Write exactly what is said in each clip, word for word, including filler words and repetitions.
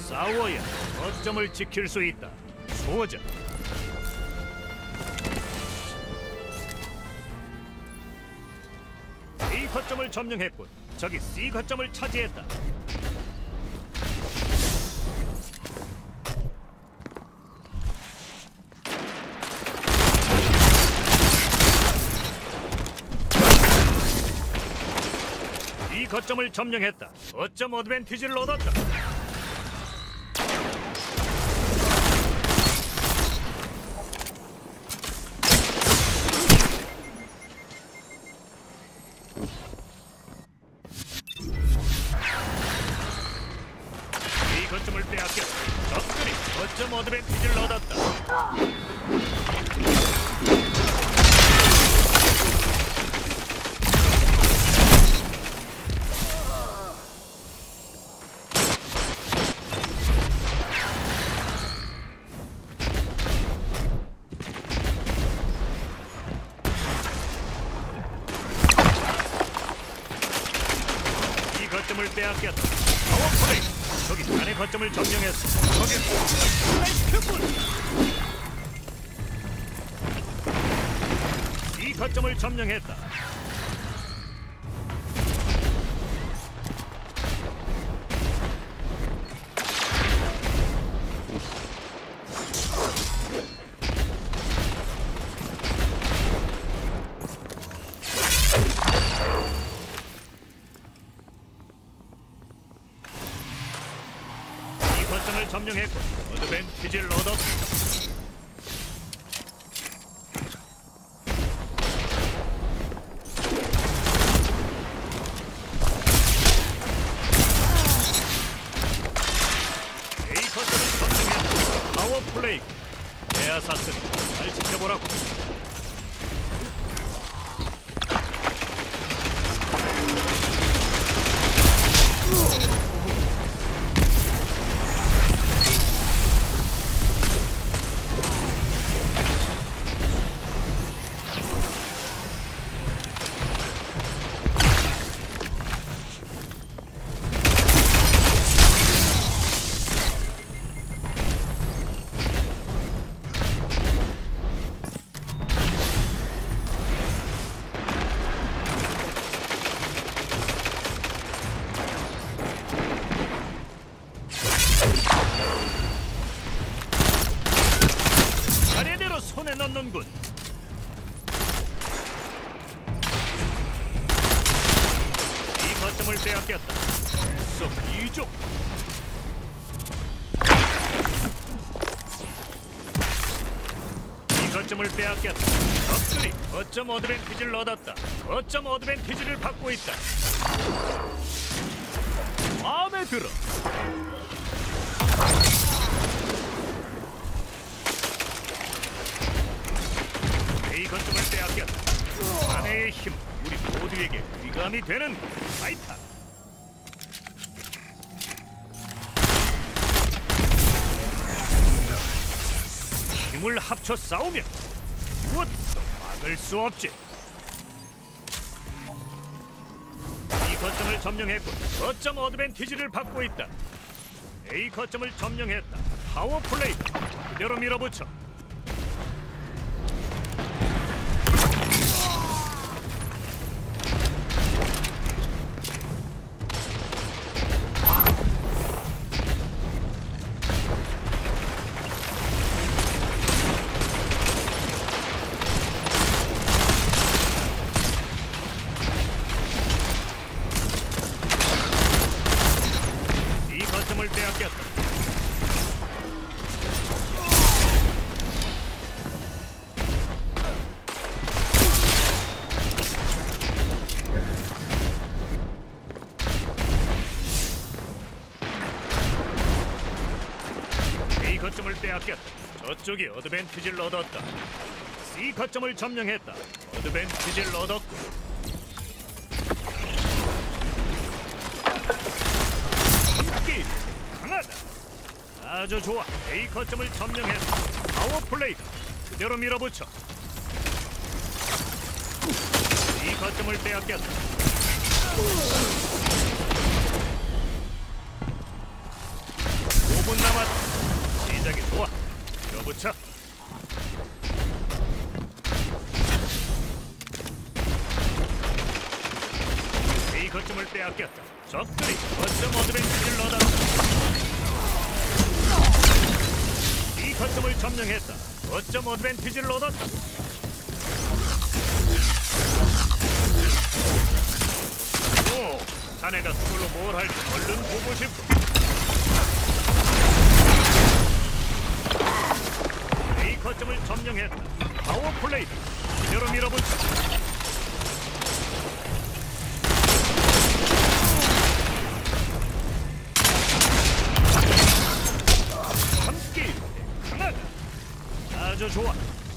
싸워야 거점을 지킬 수 있다. 소전. A 거점을 점령했군. 저기 C 거점을 차지했다. 이 거점을 점령했다. 거점 어드밴티지를 얻었다. 이 거점을 빼앗겨 적들이 거점 어드밴티지를 얻었다. 거점을 빼앗겼다. 파워플레이. 저기 자네 거점을 점령했어. 저기 스트라이크군. 이 거점을 점령했다. 거점을 점령했고 어드밴티지를 얻었다. A 거점을 점령했다. 파워플레이. 에아사스는 잘 지켜보라고. 차례대로 손에 넣는군. 이 거점을 빼앗겼다. 쏙 이족. 이 거점을 빼앗겼다. 적들이 거점 어드밴티지를 얻었다. 거점 어드밴티지를 받고 있다. 마음에 들어. 이 거점을 빼앗겼다. 아내의 힘, 우리 모두에게 위감이 되는 타이탄. 힘을 합쳐 싸우면 무엇도 막을 수 없지. 이 거점을 점령했고 거점 어드밴티지를 받고 있다. A 거점을 점령했다. 파워플레이. 그대로 밀어붙여. 거점을 빼앗겼다. A 거점을 빼앗겼다. 저쪽이 어드밴티지를 얻었다. C 거점을 점령했다. 어드밴티지를 얻었고. 강하다. 아주 좋아. A 거점을 점령했다. 파워플레이다. 그대로 밀어붙여. 이 거점을 빼앗겼다. 빼앗겼다. 적들이 거점 어드밴티지를 얻어 이 거점을 점령했다. 거점 어드밴티지를 얻었다. 오, 자네가 그걸로 뭘 할지 얼른 보고 싶어. A 거점을 점령했다. 파워 플레이다. 그대로 밀어붙여. 함께 강하다. 아주 좋아.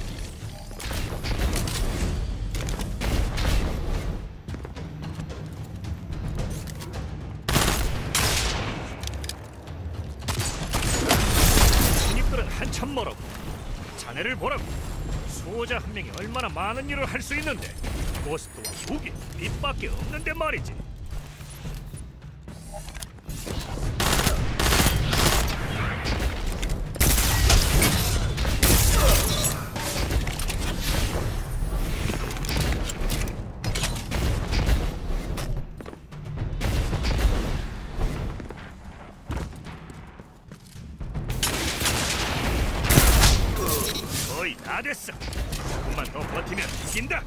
신입들은 한참 멀었고 자네를 보라고. 수호자 한 명이 얼마나 많은 일을 할 수 있는데 고스트와 무기, 빛밖에 없는데 말이지. 거의 다 됐어. 조금만 더 버티면 이긴다.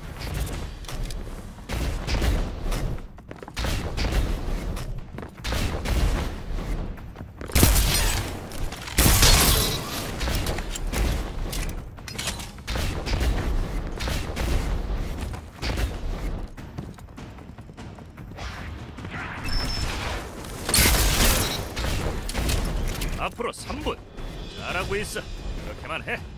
앞으로 삼 분. 잘하고 있어. 그렇게만 해.